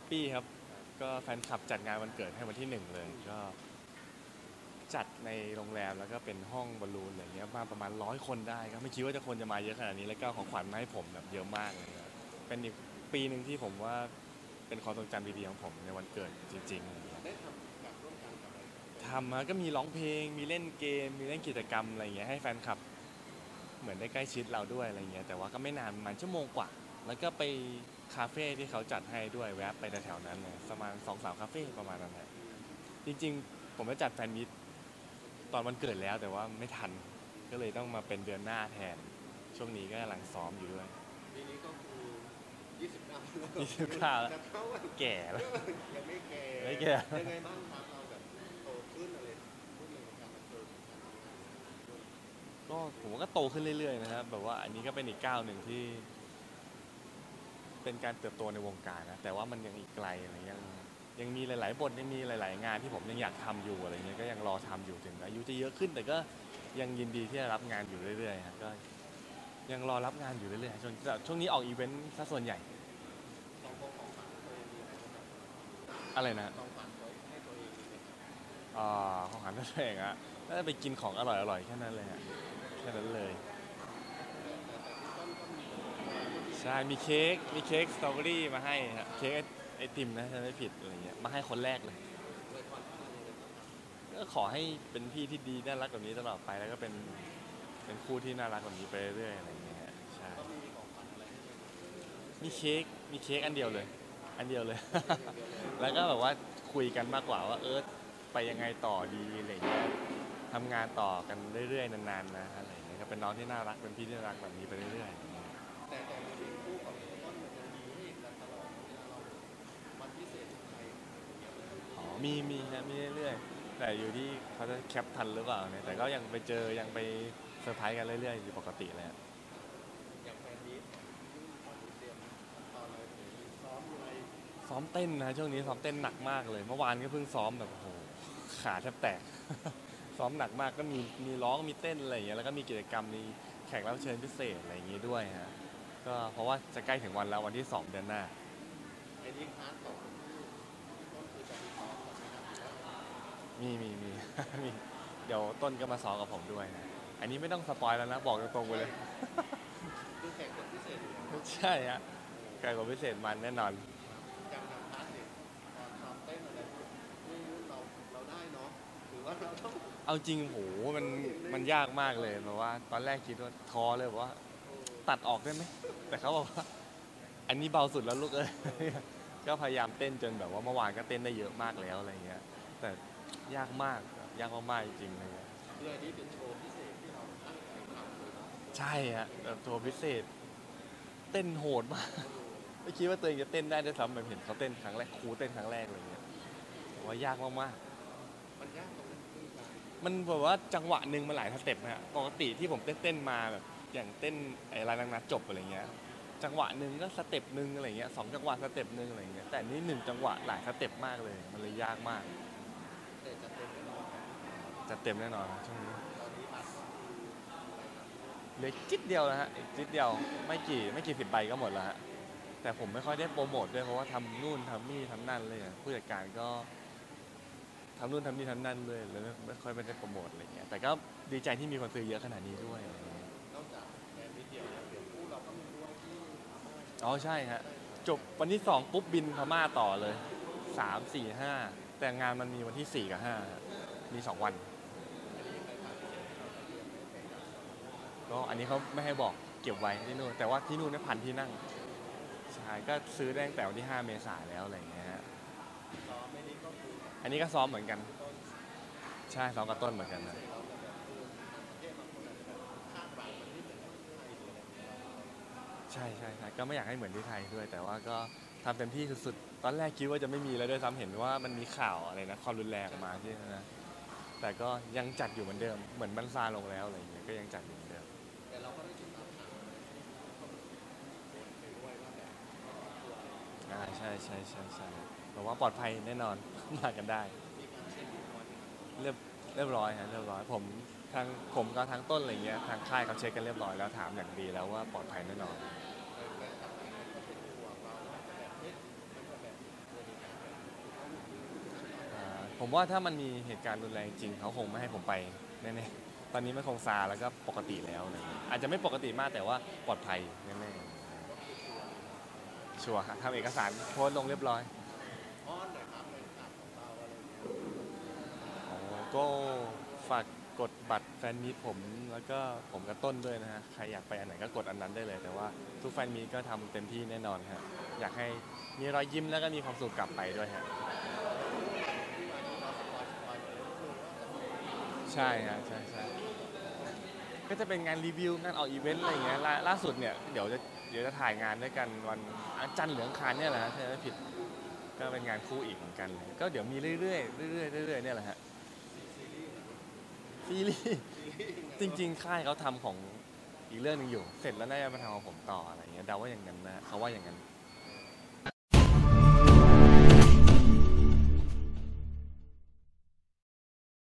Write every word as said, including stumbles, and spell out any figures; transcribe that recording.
ปี้ครับก็แฟนคลับจัดงานวันเกิดให้วันที่หนึ่งเลยก็จัดในโรงแรมแล้วก็เป็นห้องบอลลูนอะไรเงี้ยมาประมาณร้อยคนได้ครับไม่คิดว่าจะคนจะมาเยอะขนาดนี้แล้วก็ของขวัญมาให้ผมแบบเยอะมากเลยครับเป็นอีกปีหนึ่งที่ผมว่าเป็นความทรงจำดีๆของผมในวันเกิดจริงได้ทำแบบร่วมกันกับอะไรๆทำมาก็มีร้องเพลงมีเล่นเกมมีเล่นกิจกรรมอะไรเงี้ยให้แฟนคลับเหมือนได้ใกล้ชิดเราด้วยอะไรเงี้ยแต่ว่าก็ไม่นานประมาณชั่วโมงกว่าแล้วก็ไปคาเฟ่ที่เขาจัดให้ด้วยแวะไปแถวๆนั้นเลยประมาณสองสามคาเฟ่ประมาณนั้นแหละจริงๆผมจะจัดแฟนมิตตอนวันเกิดแล้วแต่ว่าไม่ทันก็เลยต้องมาเป็นเดือนหน้าแทนช่วงนี้ก็กำลังซ้อมอยู่ด้วยปีนี้ก็คือยี่สิบเก้ายี่สิบเก้าแล้วจะเข้าวันแก่แล้วยังไม่แก่ไม่แก่ยังไงบ้างครับเราแบบโตขึ้นอะไรพูดเลยในการบันเทิงการทำงานก็ผมก็โตขึ้นเรื่อยๆนะครับแบบว่าอันนี้ก็เป็นอีกก้าวหนึ่งที่เป็นการเติบโตในวงการนะแต่ว่ามันยังอีกไกลอะไรยังยังมีหลายๆบทยังมีหลายๆงานที่ผมยังอยากทำอยู่อะไรเงี้ยก็ยังรอทำอยู่ถึงอายุจะเยอะขึ้นแต่ก็ยังยินดีที่จะรับงานอยู่เรื่อยๆครับก็ยังรอรับงานอยู่เรื่อยๆช่วงช่วงนี้ออกอีเวนต์ซะส่วนใหญ่สองของของฝันตัวเองมีอะไรบ้างครับอะไรนะของฝันไว้ให้ตัวเองมีไหมครับอ่าของหันตัวเองอะน่าจะไปกินของอร่อยๆแค่นั้นเลยฮะแค่นั้นเลยแต่แต่แต่พี่ต้นก็มีใช่มีเค้กมีเค้กสตรอเบอรี่มาให้ฮะเค้กไอติมนะถ้าไม่ผิดอะไรเงี้ยมาให้คนแรกเลยเลยพรที่มันยังไงบ้างครับก็ขอให้เป็นพี่ที่ดีน่ารักแบบนี้ตลอดไปแล้วก็เป็นเป็นคู่ที่น่ารักแบบนี้ไปเรื่อยๆอะไรเงี้ยใช่ก็มีของฝันอะไรให้ไหมมีเค้กมีเค้กอันเดียวเลยอันเดียวเลยเพียงอย่างเดียวเลยแล้วก็แบบว่าคุยกันมากกว่าว่าเออไปยังไงต่อดีอะไรเงี้ยทำงานต่อกันเรื่อยๆนานๆนะอะไรเงี้ยก็เป็นน้องที่น่ารักเป็นพี่ที่น่ารักแบบนี้ไปเรื่อยแต่แต่โมเมนต์คู่กับต้นมันยังมีให้เห็นกันตลอดเวลาเราวันพิเศษของใครอย่างเงี้ยๆอ๋อมีมีฮะมีเรื่อยๆแต่อยู่ที่เขาจะแคปทันหรือเปล่าเนี่ยแต่ก็ยังไปเจอยังไปเซอร์ไพรส์กันเรื่อยๆอยู่ปกติเลยอย่างแฟนมีตที่ตอนนี้เตรียมขั้นตอนอะไรหรือซ้อมอะไรซ้อมเต้นนะช่วงนี้ซ้อมเต้นหนักมากเลยเมื่อวานก็เพิ่งซ้อมแบบโอ้โหขาแทบแตกซ้อมหนักมากก็มีมีร้องมีเต้นอะไรอย่างเงี้ยแล้วก็มีกิจกรรมมีแขกรับเชิญพิเศษอะไรอย่างงี้ด้วยฮะก็เพราะว่าจะใกล้ถึงวันแล้ววันที่สองเดือนหน้าไอ้นี่พาร์ทของต้นคือจะมีซ้อมกับไหมครับหรือว่ามีมีมีมีเดี๋ยวต้นก็มาซ้อมกับผมด้วยนะอันนี้ไม่ต้องสปอยแล้วนะบอกตรงๆไปเลยคือแขกคนพิเศษอยู่แล้วใช่ฮะไก่กว่าพิเศษมันแน่นอนอย่างอย่างพาร์ทเนี่ยตอนซ้อมเต้นอะไรนี่เราเราได้เนาะหรือว่าเราต้องเอาจริงโหมันมันยากมากเลยแบบว่าตอนแรกคิดว่าท้อเลยบอกว่าตัดออกได้ไหมแต่เขาบอกว่า อันนี้เบาสุดแล้วลูกเอ้ยเออก็พยายามเต้นจนแบบว่าเมื่อวานก็เต้นได้เยอะมากแล้วอะไรเงี้ยแต่ยากมากยากมากๆจริงๆเลยเลยนี่เป็นโชว์พิเศษที่เราตั้งใจทำเลยเนาะใช่ฮะแบบตัวพิเศษเต้นโหดมากไม่คิดว่าตัวเองจะเต้นได้ด้วยซ้ำแบบเห็นเขาเต้นครั้งแรกครูเต้นครั้งแรกอะไรเงี้ยว่ายากมากมันยากตรงนั้นคือการๆมันแบบว่าจังหวะหนึ่งมันหลายสเต็ปฮะปกติที่ผมเต้นเต้นมาแบบอย่างเต้นไอ้ลายนางนัดจบอะไรเงี้ยจังหวะหนึ่งก็สเต็ปหนึ่งอะไรเงี้ยสองจังหวะสเต็ปหนึ่งอะไรเงี้ยแต่นี่หนึ่งจังหวะหลายสเต็ปมากเลยมันเลยยากมากแต่จะเต็มแน่นอนครับจะเต็มแน่นอนช่วงนี้ตอนนี้บัตรก็คืออะไรครับเหลือจิดเดียวนะฮะอีกจิดเดียวไม่กี่ไม่กี่สิบใบก็หมดแล้วฮะแต่ผมไม่ค่อยได้โปรโมทด้วยเพราะว่าทำนู่นทำนี่ทำนั่นเลยอะผู้จัดการก็ทำนู่นทำนี่ทำนั่นเลยเลยไม่ไม่ค่อยไม่ได้โปรโมทอะไรเงี้ยแต่ก็ดีใจที่มีคนซื้อเยอะขนาดนี้ด้วยอะไรเงี้ยนอกจากแบรนด์นิดเดียวแล้วเดี๋ยวคู่เราก็มีด้วยที่พม่าอ๋อใช่ฮะจบวันที่สองปุ๊บบินพม่าต่อเลยสามสี่ห้าแต่งานมันมีวันที่สี่กับห้ามีสองวันอันนี้เป็นรายการพิเศษที่เราจะเตรียมให้แฟนคลับชาวพม่าก็อันนี้เขาไม่ให้บอกเก็บไว้ที่นู่นแต่ว่าที่นู่นเนี่ยพันที่นั่งใช่ก็ซื้อได้ตั้งแต่วันที่ห้าเมษายนแล้วอะไรเงี้ยฮะซ้อมไม่นี้ก็คืออันนี้ก็ซ้อมเหมือนกันพี่ต้นใช่ซ้อมกับต้นเหมือนกันนะพิเศษเราจะแบบเออต่างประเทศบางคนอาจจะแบบคาดหวังมันไม่เหมือนที่ไทยหรืออะไรอย่างเงี้ยเราใช่ใช่ใช่ก็ไม่อยากให้เหมือนที่ไทยด้วยแต่ว่าก็ทำเต็มที่สุดๆตอนแรกคิดว่าจะไม่มีแล้วด้วยซ้ำเห็นว่ามันมีข่าวอะไรนะความรุนแรงออกมาที่นะแต่ก็ยังจัดอยู่เหมือนเดิมเหมือนมันซาลงแล้วอะไรอย่างเงี้ยก็ยังจัดอยู่เหมือนเดิมแต่เราก็ได้ติดตามข่าวอะไรที่เขาโพสต์ไปด้วยว่าแบบไม่ต้องกลัวอะไรอย่างเงี้ยอ่าใช่ใช่ใช่ใช่บอกว่าปลอดภัยแน่นอนมากันได้มีการเช็คอุปกรณ์ไหมครับเรียบเรียบร้อยฮะเรียบร้อยผมทางผมกับทางต้นอะไรเงี้ยทางค่ายเขาเช็คกันเรียบร้อยแล้วถามอย่างดีแล้วว่าปลอดภัยแน่นอนแต่แฟนคลับหลายคนก็เป็นห่วงเราว่าจะแบบเฮ้ยมันจะแบบเกิดผมว่าถ้ามันมีเหตุการณ์รุนแรงจริงเขาคงไม่ให้ผมไปแน่ๆตอนนี้มันคงซาแล้วก็ปกติแล้วอะไรเงี้ยอาจจะไม่ปกติมากแต่ว่าปลอดภัยแน่ๆชัวร์ครับทำเอกสารโพสต์ลงเรียบร้อยอ้อนหน่อยครับในข่าวของเราอะไรอย่างเงี้ยอ๋อก็ฝากกดบัตรแฟนมีตผมแล้วก็ผมกับต้นด้วยนะฮะใครอยากไปอันไหนก็กดอันนั้นได้เลยแต่ว่าทุกแฟนมีตก็ทำเต็มที่แน่นอนครับอยากให้มีรอยยิ้มแล้วก็มีความสุขกลับไปด้วยฮะที่มาที่เราสปอยสปอยไปเลยนิดนึงว่าจะมีใช่ฮะใช่ใช่ก็จะเป็นงานรีวิวงานออกอีเวนต์อะไรอย่างเงี้ยล่าล่าสุดเนี่ยเดี๋ยวจะเดี๋ยวจะถ่ายงานด้วยกันวันอาจันทร์เหลืองคารเนี่ยแหละฮะถ้าไม่ผิดก็เป็นงานคู่อีกเหมือนกันเลยก็เดี๋ยวมีเรื่อยๆเรื่อยๆเรื่อยๆเนี่ยแหละฮะซีรีส์จริงๆค่ายเขาทำของอีกเรื่องหนึงอยู่เสร็จแล้วน่าจะมาทำของผมต่ออะไรอย่างเงี้ยเดาว่าอย่างนั้นนะเขาว่าอย่างนั้น